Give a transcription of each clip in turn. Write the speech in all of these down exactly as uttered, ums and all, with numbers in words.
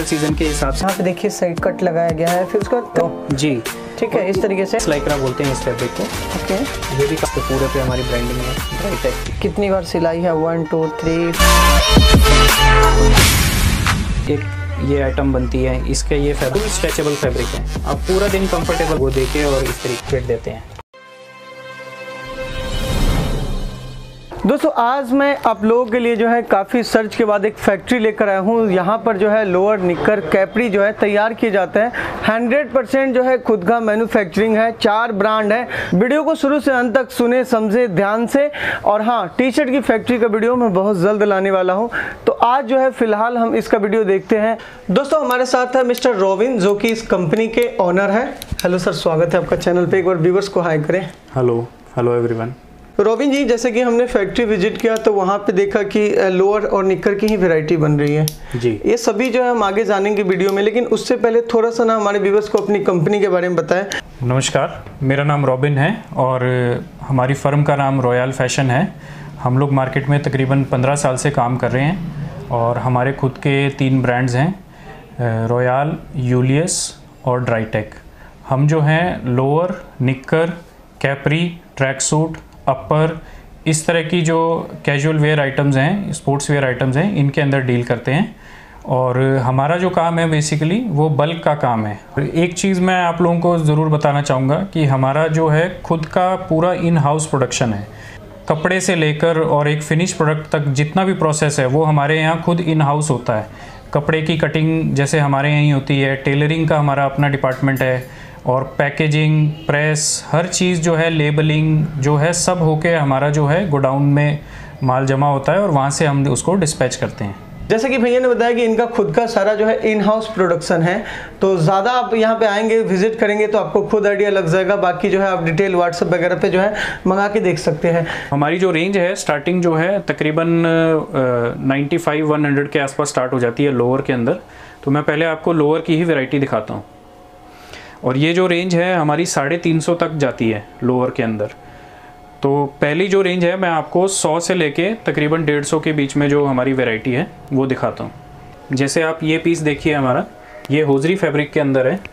Season के हिसाब से। यहाँ पे देखिए साइड कट लगाया गया है, फिर उसका तो जी ठीक है इस तरीके से लाइक्रा बोलते हैं इस फैब्रिक को। ओके, ये भी काफी पूरे पे हमारी ब्रांडिंग है ड्राइटेक। कितनी बार सिलाई है? One two three. एक ये आइटम बनती है, इसके ये फैब्रिक स्ट्रेचेबल फैब्रिक है, आप पूरा दिन कंफर्टेबल वो देके और इस तरीके फिट देते हैं। दोस्तों आज मैं आप लोगों के लिए जो है काफ़ी सर्च के बाद एक फैक्ट्री लेकर आया हूँ। यहाँ पर जो है लोअर, निक्कर, कैपरी जो है तैयार किए जाते हैं। हंड्रेड परसेंट जो है खुद का मैन्युफैक्चरिंग है, चार ब्रांड है। वीडियो को शुरू से अंत तक सुने समझे ध्यान से। और हाँ, टी शर्ट की फैक्ट्री का वीडियो मैं बहुत जल्द लाने वाला हूँ। तो आज जो है फिलहाल हम इसका वीडियो देखते हैं। दोस्तों हमारे साथ है मिस्टर रॉबिन, जो कि इस कंपनी के ऑनर है। हेलो सर, स्वागत है आपका चैनल पे। एक बार व्यूवर्स को हाई करें। Hello hello everyone. Robin ji, जैसे कि हमने फैक्ट्री विजिट किया तो वहाँ पे देखा कि लोअर और निक्कर की ही वैरायटी बन रही है जी। ये सभी जो है हम आगे जानेंगे वीडियो में, लेकिन उससे पहले थोड़ा सा ना हमारे व्यूअर्स को अपनी कंपनी के बारे में बताएं। नमस्कार, मेरा नाम रॉबिन है और हमारी फर्म का नाम रॉयल फैशन है। हम लोग मार्केट में तकरीबन पंद्रह साल से काम कर रहे हैं और हमारे खुद के तीन ब्रांड्स हैं, रॉयल, यूलियस और ड्राइटेक। हम जो हैं लोअर, निक्कर, कैपरी, ट्रैक सूट, अपर, इस तरह की जो कैजुअल वेयर आइटम्स हैं, स्पोर्ट्स वेयर आइटम्स हैं, इनके अंदर डील करते हैं। और हमारा जो काम है बेसिकली वो बल्क का काम है। एक चीज़ मैं आप लोगों को ज़रूर बताना चाहूँगा कि हमारा जो है खुद का पूरा इन हाउस प्रोडक्शन है। कपड़े से लेकर और एक फिनिश प्रोडक्ट तक जितना भी प्रोसेस है वो हमारे यहाँ खुद इन हाउस होता है। कपड़े की कटिंग जैसे हमारे यहाँ ही होती है, टेलरिंग का हमारा अपना डिपार्टमेंट है, और पैकेजिंग, प्रेस, हर चीज़ जो है, लेबलिंग जो है, सब होके हमारा जो है गोडाउन में माल जमा होता है और वहाँ से हम उसको डिस्पैच करते हैं। जैसे कि भैया ने बताया कि इनका खुद का सारा जो है इन हाउस प्रोडक्शन है, तो ज़्यादा आप यहाँ पे आएंगे, विजिट करेंगे तो आपको खुद आइडिया लग जाएगा। बाकी जो है आप डिटेल व्हाट्सएप वगैरह पे जो है मंगा के देख सकते हैं। हमारी जो रेंज है स्टार्टिंग जो है तकरीबन नाइन्टी फाइव वन हंड्रेड के आसपास स्टार्ट हो जाती है लोअर के अंदर। तो मैं पहले आपको लोअर की ही वेराइटी दिखाता हूँ। और ये जो रेंज है हमारी साढ़े तीन सौ तक जाती है लोअर के अंदर। तो पहली जो रेंज है मैं आपको सौ से लेके तकरीबन डेढ़ सौ के बीच में जो हमारी वैरायटी है वो दिखाता हूँ। जैसे आप ये पीस देखिए, हमारा ये होजरी फैब्रिक के अंदर है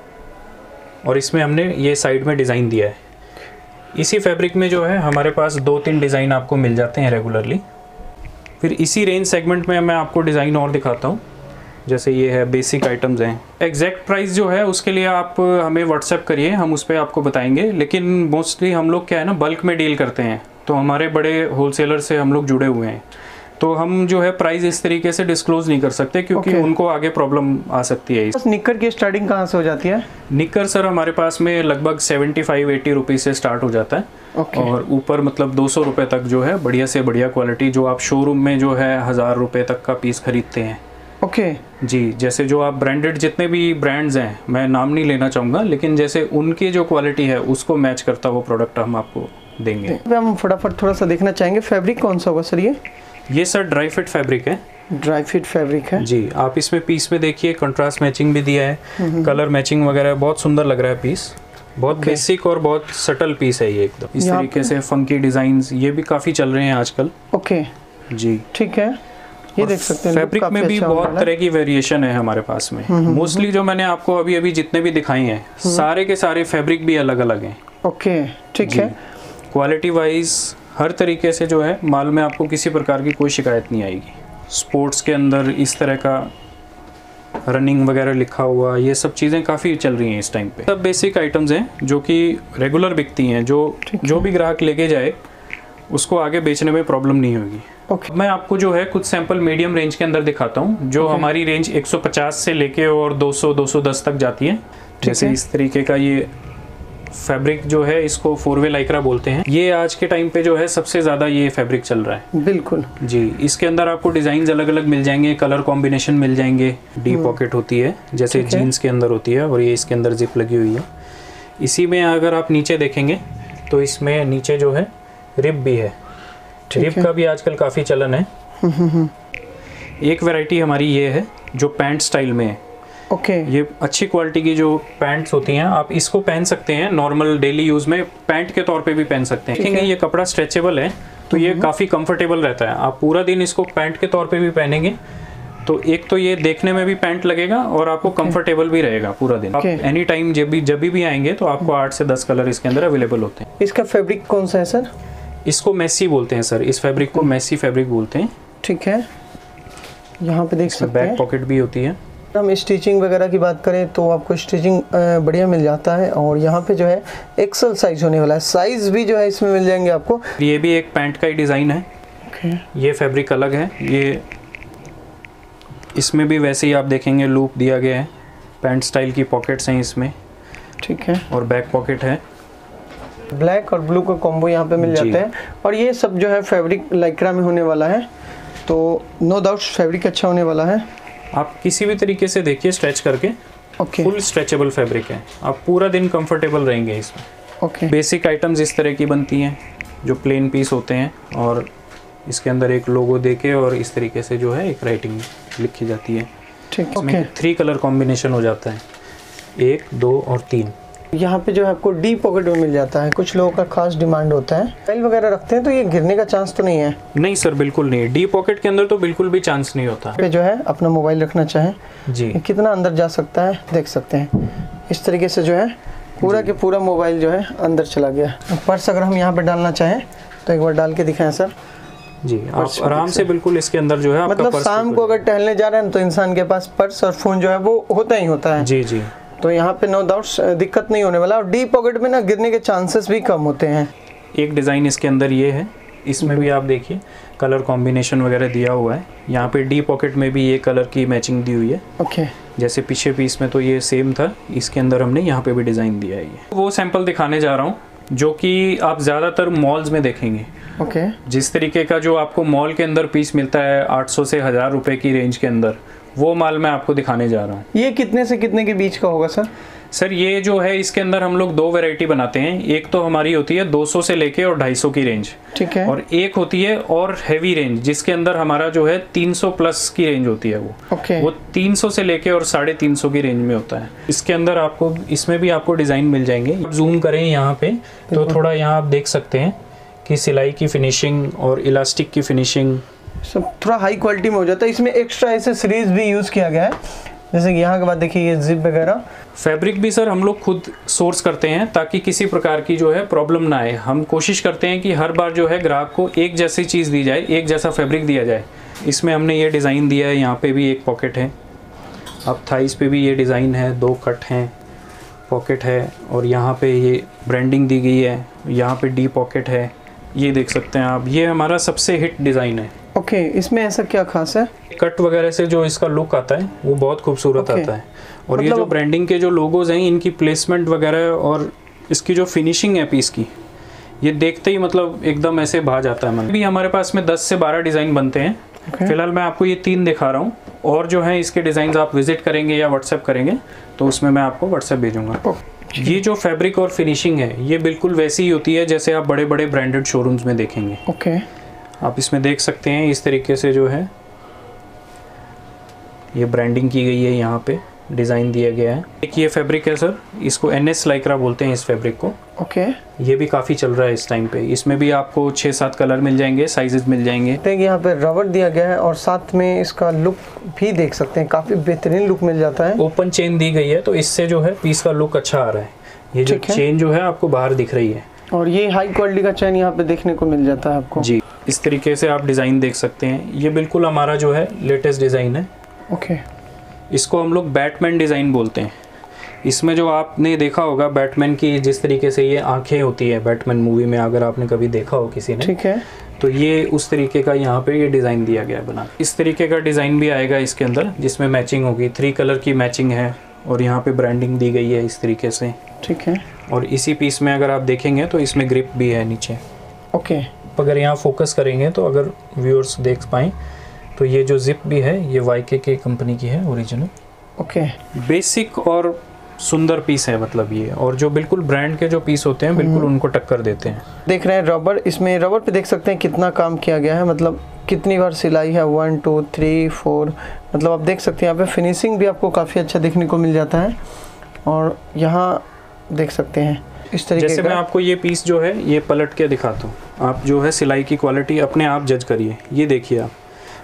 और इसमें हमने ये साइड में डिज़ाइन दिया है। इसी फैब्रिक में जो है हमारे पास दो तीन डिज़ाइन आपको मिल जाते हैं रेगुलरली। फिर इसी रेंज सेगमेंट में मैं आपको डिज़ाइन और दिखाता हूँ। जैसे ये है, बेसिक आइटम्स हैं। एग्जैक्ट प्राइस जो है उसके लिए आप हमें व्हाट्सएप करिए, हम उस पर आपको बताएंगे। लेकिन मोस्टली हम लोग क्या है ना, बल्क में डील करते हैं, तो हमारे बड़े होलसेलर से हम लोग जुड़े हुए हैं। तो हम जो है प्राइस इस तरीके से डिस्क्लोज नहीं कर सकते क्योंकि okay. उनको आगे प्रॉब्लम आ सकती है। निक्कर की स्टार्टिंग कहाँ से हो जाती है? निक्कर सर हमारे पास में लगभग सेवेंटी फाइव एटी रुपीज़ से स्टार्ट हो जाता है okay. और ऊपर मतलब दो सौ रुपये तक जो है बढ़िया से बढ़िया क्वालिटी, जो आप शोरूम में जो है हज़ार रुपये तक का पीस खरीदते हैं। Okay okay. जी, जैसे जो आप ब्रांडेड जितने भी ब्रांड्स हैं, मैं नाम नहीं लेना चाहूँगा, लेकिन जैसे उनकी जो क्वालिटी है उसको मैच करता वो प्रोडक्ट हम आपको देंगे। हम फटाफट थोड़ा सा देखना चाहेंगे, फैब्रिक कौन सा होगा सर? ये ये सर ड्राई फिट फैब्रिक है। ड्राई फिट फैब्रिक है जी। आप इसमें पीस में देखिए कंट्रास्ट मैचिंग भी दिया है, कलर मैचिंग वगैरह, बहुत सुंदर लग रहा है पीस। बहुत okay. बेसिक और बहुत सटल पीस है ये एकदम। इस तरीके से फंकी डिजाइन्स ये भी काफ़ी चल रहे हैं आजकल। ओके जी, ठीक है। ये देख सकते हैं फैब्रिक में भी अच्छा बहुत तरह की वेरिएशन है हमारे पास में। मोस्टली जो मैंने आपको अभी अभी जितने भी दिखाए हैं सारे के सारे फैब्रिक भी अलग अलग हैं। ओके, ठीक है। क्वालिटी वाइज हर तरीके से जो है माल में आपको किसी प्रकार की कोई शिकायत नहीं आएगी। स्पोर्ट्स के अंदर इस तरह का रनिंग वगैरह लिखा हुआ, ये सब चीज़ें काफ़ी चल रही हैं इस टाइम पे। सब बेसिक आइटम्स हैं जो कि रेगुलर बिकती हैं, जो जो भी ग्राहक लेके जाए उसको आगे बेचने में प्रॉब्लम नहीं होगी। Okay. मैं आपको जो है कुछ सैंपल मीडियम रेंज के अंदर दिखाता हूँ, जो okay. हमारी रेंज एक सौ पचास से लेके और दो सौ दो सौ दस तक जाती है। जैसे इस तरीके का ये फैब्रिक जो है, इसको फोर वे लाइक्रा बोलते हैं। ये आज के टाइम पे जो है सबसे ज़्यादा ये फैब्रिक चल रहा है। बिल्कुल जी। इसके अंदर आपको डिज़ाइन अलग अलग मिल जाएंगे, कलर कॉम्बिनेशन मिल जाएंगे। डी पॉकेट होती है जैसे जीन्स के अंदर होती है, और ये इसके अंदर जिप लगी हुई है। इसी में अगर आप नीचे देखेंगे तो इसमें नीचे जो है रिब भी है। रिब का भी आजकल काफ़ी चलन है। एक वैरायटी हमारी ये है जो पैंट स्टाइल में है। Okay okay. ये अच्छी क्वालिटी की जो पैंट्स होती हैं, आप इसको पहन सकते हैं नॉर्मल डेली यूज़ में, पैंट के तौर पे भी पहन सकते हैं। देखेंगे ये कपड़ा स्ट्रेचेबल है तो ये काफ़ी कंफर्टेबल रहता है। आप पूरा दिन इसको पैंट के तौर पे भी पहनेंगे तो एक तो ये देखने में भी पैंट लगेगा और आपको कंफर्टेबल भी रहेगा पूरा दिन। Okay. आप एनी टाइम जब भी जब भी आएंगे तो आपको आठ से दस कलर इसके अंदर अवेलेबल होते हैं। इसका फैब्रिक कौन सा है सर? इसको मैसी बोलते हैं सर, इस फैब्रिक को मैसी फैब्रिक बोलते हैं। ठीक है, यहाँ पे देख सकते हैं बैक पॉकेट भी होती है। हम स्टिचिंग वगैरह की बात करें तो आपको स्टिचिंग बढ़िया मिल जाता है। और यहाँ पे जो है एक्सल साइज होने वाला है, साइज भी जो है इसमें मिल जाएंगे आपको। ये भी एक पैंट का ही डिज़ाइन है। okay. ये फैब्रिक अलग है, ये इसमें भी वैसे ही आप देखेंगे लूप दिया गया है, पैंट स्टाइल की पॉकेट्स हैं इसमें। ठीक है, और बैक पॉकेट है। ब्लैक और ब्लू का कॉम्बो यहाँ पे मिल जाता है। और ये सब जो है फैब्रिक लाइक्रा में होने वाला है, तो नो डाउट फैब्रिक अच्छा होने वाला है। आप किसी भी तरीके से देखिए स्ट्रेच करके, ओके, फुल स्ट्रेचेबल फैब्रिक है, आप पूरा दिन कंफर्टेबल रहेंगे इसमें। ओके, बेसिक आइटम्स इस तरह की बनती हैं जो प्लेन पीस होते हैं, और इसके अंदर एक लोगो देके और इस तरीके से जो है एक राइटिंग लिखी जाती है। ठीक, इसमें ओके। थ्री कलर कॉम्बिनेशन हो जाता है, एक, दो और तीन। यहाँ पे जो है आपको डी पॉकेट में मिल जाता है, कुछ लोगों का खास डिमांड होता है। फाइल वगैरह रखते हैं तो ये गिरने का चांस तो नहीं है? नहीं सर, बिल्कुल नहीं, डी पॉकेट के अंदर तो बिल्कुल भी चांस नहीं होता। पे जो है अपना मोबाइल रखना चाहें जी, कितना अंदर जा सकता है देख सकते हैं। इस तरीके से जो है पूरा के पूरा मोबाइल जो है अंदर चला गया। पर्स अगर हम यहाँ पे डालना चाहें तो एक बार डाल के दिखाएं सर। जी, आप आराम से बिल्कुल इसके अंदर जो है आपका मतलब पर्स शाम को अगर टहलने जा रहे हैं तो इंसान के पास पर्स और फोन जो है वो होता ही होता है। जी जी, तो यहाँ पे नो डाउट दिक्कत नहीं होने वाला। और डी पॉकेट में ना गिरने के चांसेस भी कम होते हैं। एक डिज़ाइन इसके अंदर ये है, इसमें भी आप देखिए कलर कॉम्बिनेशन वगैरह दिया हुआ है। यहाँ पे डी पॉकेट में भी ये कलर की मैचिंग दी हुई है। ओके, जैसे पीछे पीस में तो ये सेम था, इसके अंदर हमने यहाँ पे भी डिज़ाइन दिया है। ये वो सैंपल दिखाने जा रहा हूँ जो कि आप ज़्यादातर मॉल्स में देखेंगे। ओके, जिस तरीके का जो आपको मॉल के अंदर पीस मिलता है आठ सौ से हज़ार रुपए की रेंज के अंदर, वो माल मैं आपको दिखाने जा रहा हूँ। ये कितने से कितने के बीच का होगा सर? सर ये जो है इसके अंदर हम लोग दो वैरायटी बनाते हैं। एक तो हमारी होती है दो सौ से लेके और ढाई सौ की रेंज, ठीक है। और एक होती है और हैवी रेंज जिसके अंदर हमारा जो है तीन सौ प्लस की रेंज होती है। वो ओके, वो तीन सौ से लेके और साढ़े तीन सौ की रेंज में होता है। इसके अंदर आपको इसमें भी आपको डिज़ाइन मिल जाएंगे। जूम करें यहाँ पे तो थोड़ा यहाँ आप देख सकते हैं कि सिलाई की फिनिशिंग और इलास्टिक की फिनिशिंग सब थोड़ा हाई क्वालिटी में हो जाता है। इसमें एक्स्ट्रा ऐसे सीरीज भी यूज़ किया गया है, जैसे कि यहाँ के बाद देखिए ये जिप वगैरह। फैब्रिक भी सर हम लोग खुद सोर्स करते हैं ताकि किसी प्रकार की जो है प्रॉब्लम ना आए। हम कोशिश करते हैं कि हर बार जो है ग्राहक को एक जैसी चीज़ दी जाए, एक जैसा फैब्रिक दिया जाए। इसमें हमने ये डिज़ाइन दिया है, यहाँ पे भी एक पॉकेट है, अब थाइस पे भी ये डिज़ाइन है, दो कट हैं, पॉकेट है, और यहाँ पे ये ब्रांडिंग दी गई है, यहाँ पे डी पॉकेट है, ये देख सकते हैं आप। ये हमारा सबसे हिट डिज़ाइन है। ओके, इसमें ऐसा क्या खास है? कट वगैरह से जो इसका लुक आता है वो बहुत खूबसूरत okay. आता है। और मतलब ये जो मतलब ब्रांडिंग के जो लोगोज हैं, इनकी प्लेसमेंट वगैरह और इसकी जो फिनिशिंग है पीस की, ये देखते ही मतलब एकदम ऐसे भा जाता है मन। भी हमारे पास में दस से बारह डिज़ाइन बनते हैं। okay. फिलहाल मैं आपको ये तीन दिखा रहा हूँ, और जो है इसके डिज़ाइन आप विजिट करेंगे या व्हाट्सएप करेंगे तो उसमें मैं आपको व्हाट्सएप भेजूँगा। okay. ये जो फैब्रिक और फिनिशिंग है ये बिल्कुल वैसी ही होती है जैसे आप बड़े बड़े ब्रांडेड शोरूम्स में देखेंगे। ओके, आप इसमें देख सकते हैं इस तरीके से जो है ये ब्रांडिंग की गई है, यहाँ पे डिज़ाइन दिया गया है। एक ये फैब्रिक है सर, इसको एन एस लाइक्रा बोलते हैं इस फैब्रिक को। ओके, ये भी काफ़ी चल रहा है इस टाइम पे। इसमें भी आपको छः सात कलर मिल जाएंगे, साइजेस मिल जाएंगे। देखिए यहाँ पे रबर दिया गया है और साथ में इसका लुक भी देख सकते हैं, काफ़ी बेहतरीन लुक मिल जाता है। ओपन चेन दी गई है तो इससे जो है पीस का लुक अच्छा आ रहा है। ये जो चेन जो है आपको बाहर दिख रही है, और ये हाई क्वालिटी का चेन यहाँ पे देखने को मिल जाता है आपको। जी, इस तरीके से आप डिज़ाइन देख सकते हैं। ये बिल्कुल हमारा जो है लेटेस्ट डिज़ाइन है। ओके, इसको हम लोग बैटमैन डिज़ाइन बोलते हैं। इसमें जो आपने देखा होगा बैटमैन की जिस तरीके से ये आंखें होती है बैटमैन मूवी में, अगर आपने कभी देखा हो किसी ने, ठीक है, तो ये उस तरीके का यहाँ पे ये डिज़ाइन दिया गया है बना। इस तरीके का डिज़ाइन भी आएगा इसके अंदर जिसमें मैचिंग होगी, थ्री कलर की मैचिंग है, और यहाँ पे ब्रांडिंग दी गई है इस तरीके से। ठीक है, और इसी पीस में अगर आप देखेंगे तो इसमें ग्रिप भी है नीचे। ओके, अगर यहाँ फोकस करेंगे तो अगर व्यूअर्स देख पाएँ तो ये जो जिप भी है ये वाई के के कंपनी की है ओरिजिनल। ओके, बेसिक और सुंदर पीस है मतलब ये, और जो बिल्कुल ब्रांड के जो पीस होते हैं बिल्कुल उनको टक्कर देते हैं। देख रहे हैं रबर, इसमें रबर पे देख सकते हैं कितना काम किया गया है, मतलब कितनी बार सिलाई है, वन टू थ्री फोर, मतलब आप देख सकते हैं यहाँ पे फिनिशिंग भी आपको काफ़ी अच्छा देखने को मिल जाता है। और यहाँ देख सकते हैं इस तरीके जैसे का। मैं आपको ये पीस जो है ये पलट के दिखाता हूँ, आप जो है सिलाई की क्वालिटी अपने आप जज करिए। ये देखिए आप,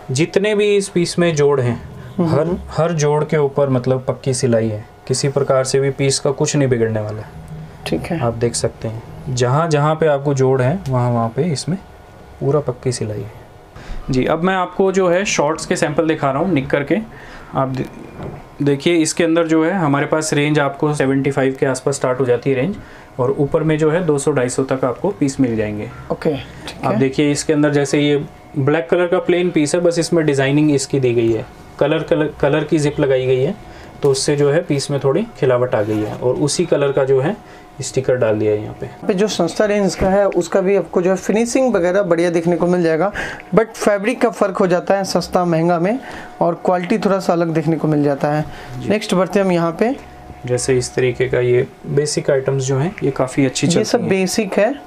जितने भी इस पीस में जोड़ हैं, हर हर जोड़ के ऊपर मतलब पक्की सिलाई है, किसी प्रकार से भी पीस का कुछ नहीं बिगड़ने वाला। ठीक है, आप देख सकते हैं जहाँ जहाँ पे आपको जोड़ है वहाँ वहाँ पे इसमें पूरा पक्की सिलाई है जी। अब मैं आपको जो है शॉर्ट्स के सैंपल दिखा रहा हूँ निक्कर के। आप दे, देखिए इसके अंदर जो है हमारे पास रेंज आपको पचहत्तर के आसपास स्टार्ट हो जाती है रेंज, और ऊपर में जो है दो सौ ढाई सौ तक आपको पीस मिल जाएंगे। ओके, आप देखिए इसके अंदर जैसे ये ब्लैक कलर का प्लेन पीस है, बस इसमें डिज़ाइनिंग इसकी दी गई है, कलर कलर कलर की जिप लगाई गई है, तो उससे जो है पीस में थोड़ी खिलावट आ गई है, और उसी कलर का जो है स्टिकर डाल दिया है यहाँ पे। पे जो सस्ता रेंज का है उसका भी आपको जो है फिनिशिंग वगैरह बढ़िया देखने को मिल जाएगा, बट फैब्रिक का फ़र्क हो जाता है सस्ता महंगा में, और क्वालिटी थोड़ा सा अलग देखने को मिल जाता है। नेक्स्ट बढ़ते हम यहाँ पे, जैसे इस तरीके का ये बेसिक आइटम्स जो हैं ये काफ़ी अच्छी चलती ये सब बेसिक है,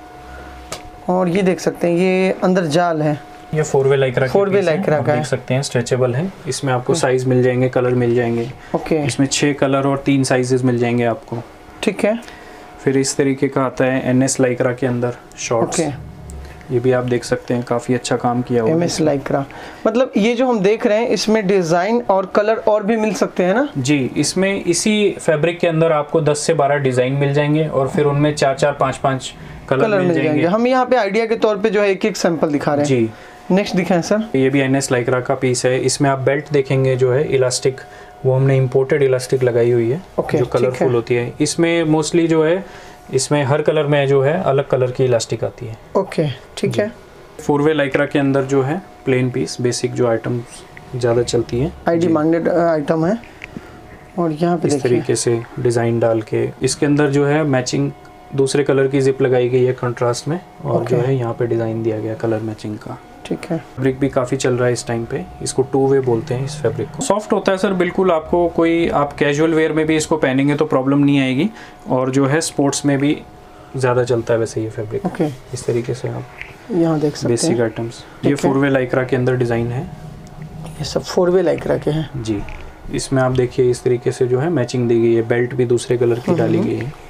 और ये देख सकते हैं ये अंदर जाल है, ये four way lycra four way lycra का देख सकते हैं, स्ट्रेचेबल है। इसमें आपको साइज मिल जाएंगे, कलर मिल जाएंगे। ओके, इसमें छः कलर और तीन साइजेस मिल जाएंगे आपको। ठीक है। फिर इस तरीके का आता है एन एस लाइक्रा के अंदर शॉर्ट्स। ओके, ये भी आप देख सकते हैं काफ़ी अच्छा काम किया हुआ है। एम एस लाइक्रा, मतलब ये जो हम देख रहे हैं इसमें डिज़ाइन और कलर और भी मिल सकते हैं ना जी। इसमें इसी फैब्रिक के अंदर आपको दस से बारह डिज़ाइन मिल जाएंगे, और फिर उनमें चार चार पाँच पाँच कलर, कलर मिल, मिल जाएंगे। जाएंगे। हम यहाँ पे आइडिया के तौर पे जो है एक एक सैंपल दिखा रहे हैं जी। नेक्स्ट दिखाएं सर। ये भी एन एस लाइक्रा का पीस है। इसमें आप बेल्ट देखेंगे जो है इलास्टिक, वो हमने इम्पोर्टेड इलास्टिक लगाई हुई है, ओके, जो कलरफुल होती है। इसमें मोस्टली जो है इसमें हर कलर में जो है अलग कलर की इलास्टिक आती है। ओके, ठीक है। फोर वे लाइक्रा के अंदर जो है प्लेन पीस बेसिक जो आइटम ज़्यादा चलती है, आई डिमांडेड आइटम है, और यहाँ पे इस तरीके से डिज़ाइन डाल के इसके अंदर जो है मैचिंग दूसरे कलर की जिप लगाई गई है कंट्रास्ट में, और ओके। जो है यहाँ पे डिज़ाइन दिया गया कलर मैचिंग का। ठीक है। फैब्रिक भी काफ़ी चल रहा है इस टाइम पे, इसको टू वे बोलते हैं इस फैब्रिक को। सॉफ्ट होता है सर बिल्कुल, आपको कोई आप कैजुअल वेयर में भी इसको पहनेंगे तो प्रॉब्लम नहीं आएगी, और जो है स्पोर्ट्स में भी ज़्यादा चलता है वैसे ये फैब्रिक। ओके, इस तरीके से आप यहाँ देख सकते बेसिक हैं आइटम्स, ये फोर वे लाइक्रा के अंदर डिज़ाइन है, ये सब फोर वे लाइक्रा के हैं जी। इसमें आप देखिए इस तरीके से जो है मैचिंग दी गई है, बेल्ट भी दूसरे कलर की डाली गई है।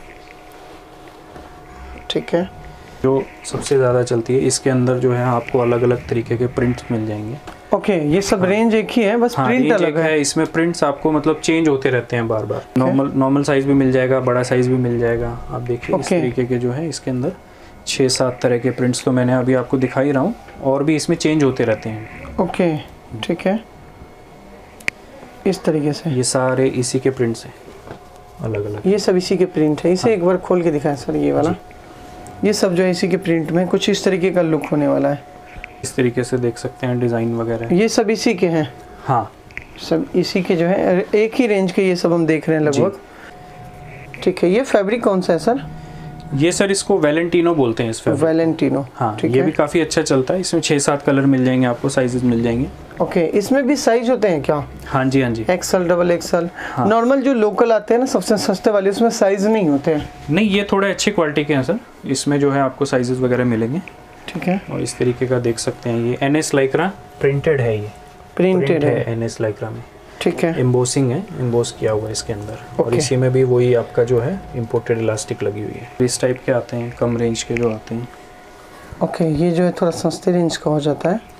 ठीक है। जो सबसे ज़्यादा चलती है इसके अंदर जो है आपको अलग अलग तरीके के प्रिंट्स मिल जाएंगे। ओके, ये सब रेंज एक ही है, बस हाँ, प्रिंट रेंज अलग एक है। है। इसमें प्रिंट्स आपको मतलब चेंज होते रहते हैं बार बार। नॉर्मल नॉर्मल साइज भी मिल जाएगा, बड़ा साइज भी मिल जाएगा। आप देखिए इस ओके। तरीके के जो है इसके अंदर छः सात तरह के प्रिंट्स तो मैंने अभी आपको दिखा ही रहा हूँ, और भी इसमें चेंज होते रहते हैं। ओके, ठीक है। इस तरीके से ये सारे इसी के प्रिंट्स हैं अलग अलग। ये सब इसी के प्रिंट है। इसे हाँ। एक बार खोल के दिखाएं सर, ये वाला, ये सब जो है इसी के प्रिंट में कुछ इस तरीके का लुक होने वाला है। इस तरीके से देख सकते हैं डिज़ाइन वगैरह। ये सब इसी के हैं, हाँ सब इसी के जो है, एक ही रेंज के ये सब हम देख रहे हैं लगभग। ठीक है। ये फैब्रिक कौन सा है सर? ये सर इसको वैलेंटिनो बोलते हैं इस फैब्रिक। वैलेंटिनो, हाँ, ठीक ये है। भी काफ़ी अच्छा चलता है। इसमें छः सात कलर मिल जाएंगे आपको, साइजेस मिल जाएंगे। ओके, इसमें भी साइज होते हैं क्या? हाँ जी, हाँ जी। XL, double XL. हाँ। नॉर्मल जो लोकल आते हैं ना सबसे सस्ते वाले, उसमें साइज नहीं होते हैं। नहीं, ये थोड़े अच्छी क्वालिटी के हैं सर, इसमें जो है आपको साइजेस वगैरह मिलेंगे। ठीक है। और इस तरीके का देख सकते हैं, ये एन एस लाइक्रा प्रिंटेड है, ये प्रिंटेड है, एन एस लाइक्रा में। ठीक है। एम्बोसिंग है, एम्बोस किया हुआ है इसके अंदर। और ओके। इसी में भी वही आपका जो है इम्पोर्टेड इलास्टिक लगी हुई है। इस टाइप के आते हैं, कम रेंज के जो आते हैं। ओके, ये जो है थोड़ा सस्ते रेंज का हो जाता है,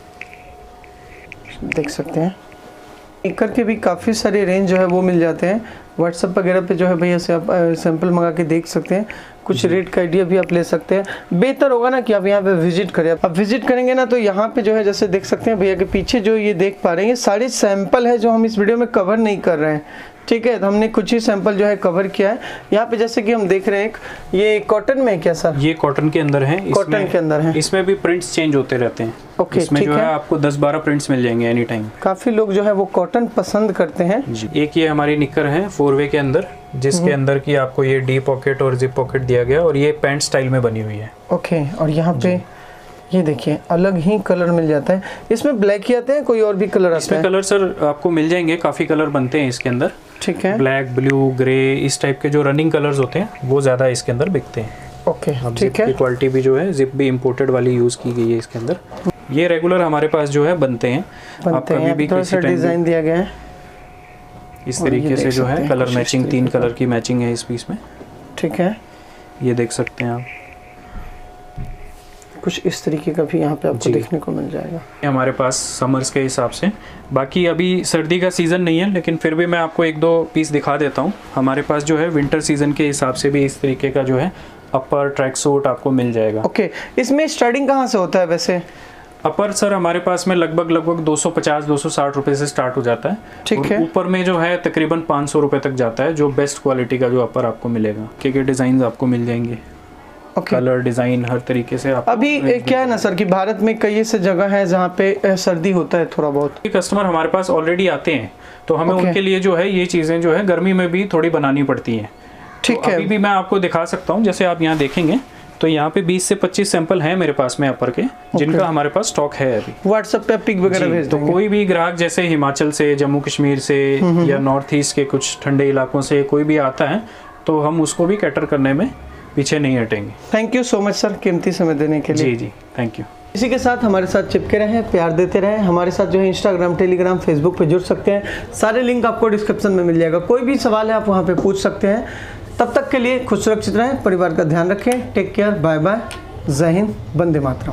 देख सकते हैं। निक्कर के भी काफ़ी सारे रेंज जो है वो मिल जाते हैं। व्हाट्सएप वगैरह पे जो है भैया से आप सैंपल मंगा के देख सकते हैं, कुछ रेट का आइडिया भी आप ले सकते हैं। बेहतर होगा ना कि आप यहाँ पे विजिट करें। आप विजिट करेंगे ना तो यहाँ पे जो है जैसे देख सकते हैं भैया के पीछे जो ये देख पा रहे हैं, ये सारे सैंपल है जो हम इस वीडियो में कवर नहीं कर रहे हैं। ठीक है, तो हमने कुछ ही सैंपल जो है कवर किया है। यहाँ पे जैसे कि हम देख रहे हैं, एक ये कॉटन में है क्या सर? ये कॉटन के अंदर है। कॉटन के अंदर है। इसमें भी प्रिंट्स चेंज होते रहते हैं। ओके, इसमें ठीक जो है है। आपको दस बारह प्रिंट्स मिल जाएंगे एनी टाइम। काफ़ी लोग जो है वो कॉटन पसंद करते हैं। जी। एक ये हमारी निक्कर है फोर वे के अंदर, जिसके अंदर की आपको ये डी पॉकेट और जिप पॉकेट दिया गया, और ये पैंट स्टाइल में बनी हुई है। ओके, और यहाँ पे ये देखिए अलग ही कलर मिल जाता है। इसमें ब्लैक ही आते हैं, कोई और भी कलर आता इसमें है? कलर सर आपको मिल जाएंगे, काफ़ी कलर बनते हैं इसके अंदर। ठीक है। ब्लैक, ब्लू, ग्रे, इस टाइप के जो रनिंग कलर्स होते हैं वो ज़्यादा इसके अंदर बिकते हैं। ओके, अब ठीक जिप है। की क्वालिटी भी जो है, जिप भी इम्पोर्टेड वाली यूज़ की गई है इसके अंदर। ये रेगुलर हमारे पास जो है बनते हैं। आप बनते कभी हैं, भी थोड़ा किसी सा टाइम डिज़ाइन दिया गया है। इस और ये तरीके से देख जो सकते है हैं कलर कुछ इस मैचिंग, तीन तरीके कलर की मैचिंग है इस पीस में। ठीक है। ये देख सकते हैं आप। कुछ इस तरीके का भी यहाँ पे आपको देखने को मिल जाएगा हमारे पास समर्स के हिसाब से। बाकी अभी सर्दी का सीज़न नहीं है, लेकिन फिर भी मैं आपको एक दो पीस दिखा देता हूँ। हमारे पास जो है विंटर सीज़न के हिसाब से भी इस तरीके का जो है अपर ट्रैक सूट आपको मिल जाएगा। Okay okay. इसमें स्टार्टिंग कहाँ से होता है वैसे? अपर सर हमारे पास में लगभग लगभग दो सौ पचास दो सौ साठ रुपए से स्टार्ट हो जाता है। ठीक है। ऊपर में जो है तकरीबन पाँच सौ रुपए तक जाता है, जो बेस्ट क्वालिटी का जो अपर आपको मिलेगा। के के डिज़ाइन आपको मिल जाएंगे। Okay. कलर डिज़ाइन हर तरीके से आप अभी क्या है ना सर कि भारत में कई ऐसे जगह है जहाँ पे सर्दी होता है थोड़ा बहुत। कस्टमर हमारे पास ऑलरेडी आते हैं, तो हमें Okay. उनके लिए जो है ये चीज़ें जो है गर्मी में भी थोड़ी बनानी पड़ती हैं। ठीक तो है। अभी भी मैं आपको दिखा सकता हूँ, जैसे आप यहाँ देखेंगे तो यहाँ पे बीस से पच्चीस सैंपल हैं मेरे पास में अपर के, जिनका हमारे पास स्टॉक है अभी। व्हाट्सएप पे पिक वगैरह भेज तो देंगे। कोई भी ग्राहक जैसे हिमाचल से, जम्मू कश्मीर से या नॉर्थ ईस्ट के कुछ ठंडे इलाकों से कोई भी आता है तो हम उसको भी कैटर करने में पीछे नहीं हटेंगे। Thank you so much sir कीमती समय देने के लिए। जी जी थैंक यू। इसी के साथ हमारे साथ चिपके रहें, प्यार देते रहें। हमारे साथ जो है इंस्टाग्राम, टेलीग्राम, फेसबुक पे जुड़ सकते हैं। सारे लिंक आपको डिस्क्रिप्शन में मिल जाएगा। कोई भी सवाल है आप वहाँ पे पूछ सकते हैं। तब तक के लिए खुद सुरक्षित रहें, परिवार का ध्यान रखें। टेक केयर, बाय बाय, जय हिंद, वंदे मातरम।